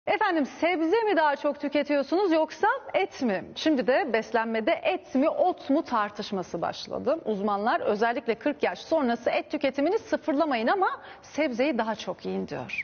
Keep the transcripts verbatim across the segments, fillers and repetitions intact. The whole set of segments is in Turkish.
Efendim, sebze mi daha çok tüketiyorsunuz yoksa et mi? Şimdi de beslenmede et mi ot mu tartışması başladı. Uzmanlar özellikle kırk yaş sonrası et tüketimini sıfırlamayın ama sebzeyi daha çok yiyin diyor.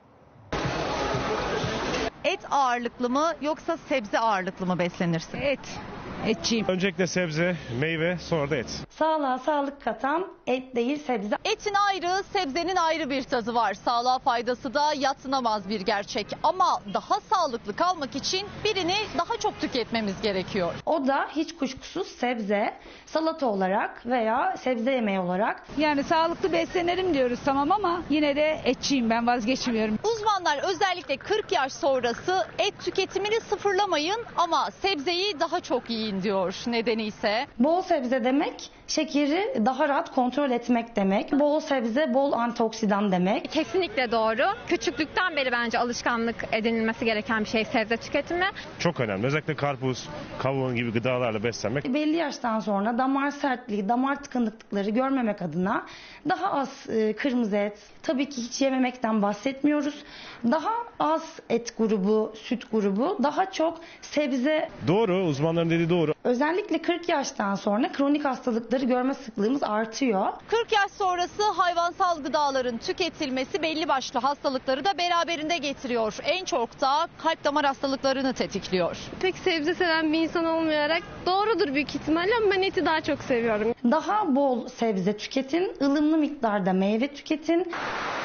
Et ağırlıklı mı yoksa sebze ağırlıklı mı beslenirsin? Et, etçiyim. Öncelikle sebze, meyve, sonra da et. Sağlığa sağlık katan et değil sebze. Etin ayrı, sebzenin ayrı bir tadı var. Sağlığa faydası da yadsınamaz bir gerçek. Ama daha sağlıklı kalmak için birini daha çok tüketmemiz gerekiyor. O da hiç kuşkusuz sebze, salata olarak veya sebze yemeği olarak. Yani sağlıklı beslenirim diyoruz tamam ama yine de etçiyim, ben vazgeçmiyorum. Uzmanlar özellikle kırk yaş sonrası et tüketimini sıfırlamayın ama sebzeyi daha çok yiyin diyor. Nedeni ise Bol sebze demek şekeri daha rahat kontrol etmek demek. Bol sebze, bol antioksidan demek. Kesinlikle doğru. Küçüklükten beri bence alışkanlık edinilmesi gereken bir şey sebze tüketimi. Çok önemli. Özellikle karpuz, kavun gibi gıdalarla beslenmek. Belli yaştan sonra damar sertliği, damar tıkanıklıkları görmemek adına daha az e, kırmızı et, tabii ki hiç yememekten bahsetmiyoruz. Daha az et grubu, süt grubu, daha çok sebze. Doğru, uzmanların dediği doğru. Özellikle kırk yaştan sonra kronik hastalıkları görme sıklığımız artıyor. kırk yaş sonrası hayvansal gıdaların tüketilmesi belli başlı hastalıkları da beraberinde getiriyor. En çok da kalp damar hastalıklarını tetikliyor. Pek sebze seven bir insan olmayarak doğrudur büyük ihtimalle ama ben eti daha çok seviyorum. Daha bol sebze tüketin, ılımlı miktarda meyve tüketin.